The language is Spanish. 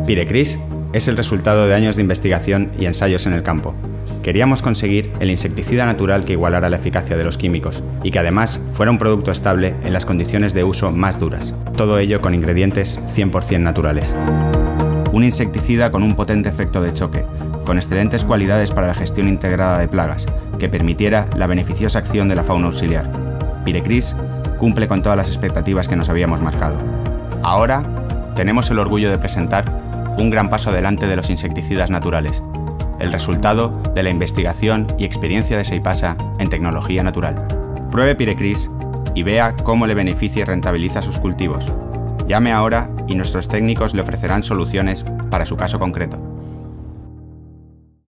Pirecris es el resultado de años de investigación y ensayos en el campo. Queríamos conseguir el insecticida natural que igualara la eficacia de los químicos y que además fuera un producto estable en las condiciones de uso más duras. Todo ello con ingredientes 100% naturales. Un insecticida con un potente efecto de choque, con excelentes cualidades para la gestión integrada de plagas, que permitiera la beneficiosa acción de la fauna auxiliar. Pirecris cumple con todas las expectativas que nos habíamos marcado. Ahora tenemos el orgullo de presentar un gran paso adelante de los insecticidas naturales, el resultado de la investigación y experiencia de Seipasa en tecnología natural. Pruebe Pirecris y vea cómo le beneficia y rentabiliza sus cultivos. Llame ahora y nuestros técnicos le ofrecerán soluciones para su caso concreto.